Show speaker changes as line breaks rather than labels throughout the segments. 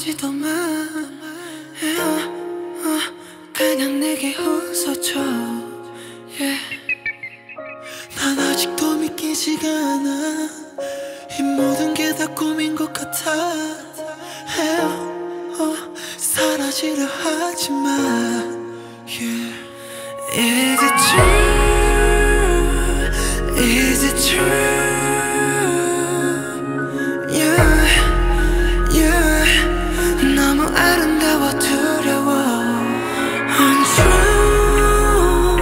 꺼내지더만 그냥 내게 웃어줘. yeah. 난 아직도 믿기지가 않아. 이 모든 게 다 꿈인 것 같아. 사라지려 하지마. yeah. Is it true? Is it true? 너무 아름다워 두려워. Untrue,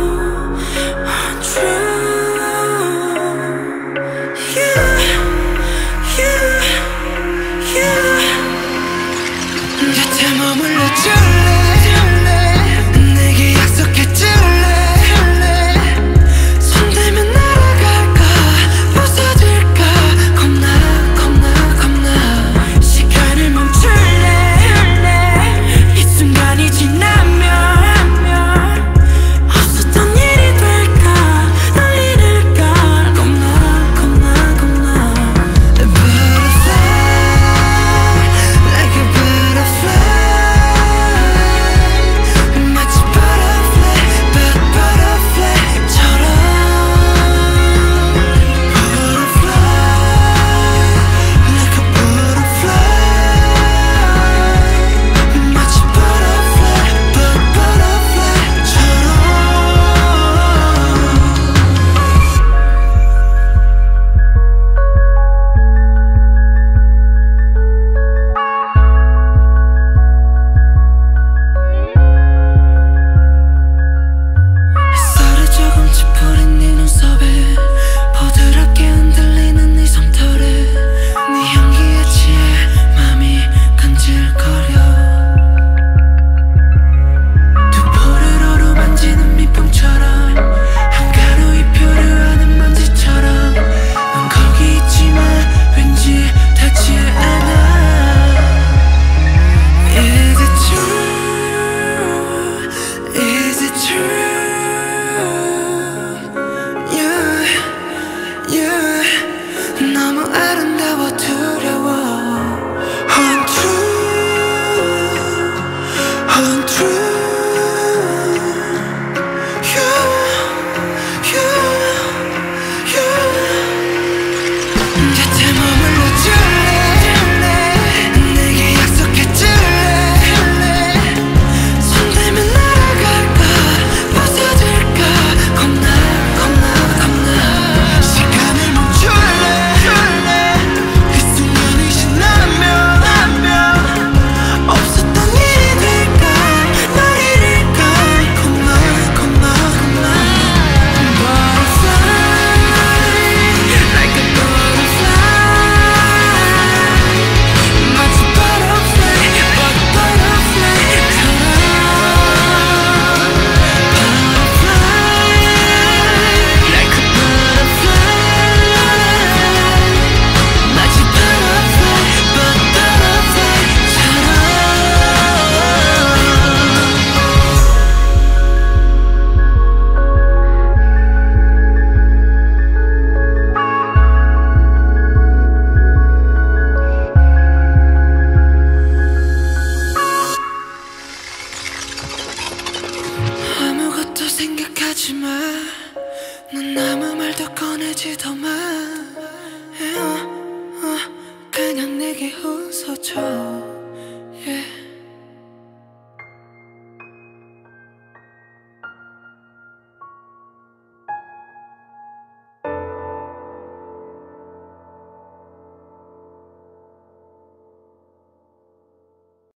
untrue. 곁에 머물러 줄래? 내게 약속해 줄래? 손 대면 날아갈까? 부서질까? 겁나 겁나 겁나. 시간을 멈출래? 이 순간이 지나면 없었던 일이 될까? 널 잃을까? 겁나 겁나 겁나. A butterfly, like a butterfly. 마치 butterfly, but butterfly처럼. Butterfly, like a butterfly. 마치 butterfly, but butterfly처럼. 햇살이 조금 찌푸린 네 눈썹에 부드럽게 흔들리는 네 솜털에 네 향기에 취해 맘이 간질거려. 두 볼을 어루만지는蜜蜂처럼 한가로이 표류하는 먼지처럼 넌 거기 있지만 왠지 닿지 않아. Is it true? Is it true? 너무 아름다워 두려워. Untrue, untrue. 곁에 머물러 줄래? 내게 약속해 줄래? 손 대면 날아갈까? 부서질까? 겁나 겁나 겁나. 시간을 멈출래? 이 순간이 지나면 없었던 일이 될까? 널 잃을까? 겁나 겁나 겁나. Butterfly, like a butterfly. 마치 butterfly, but butterfly처럼. Butterfly, like a butterfly. 마치 butterfly, but butterfly처럼. 아무것도 생각하지 마. 넌 아무 말도 꺼내지더만 그냥 내게 웃어줘.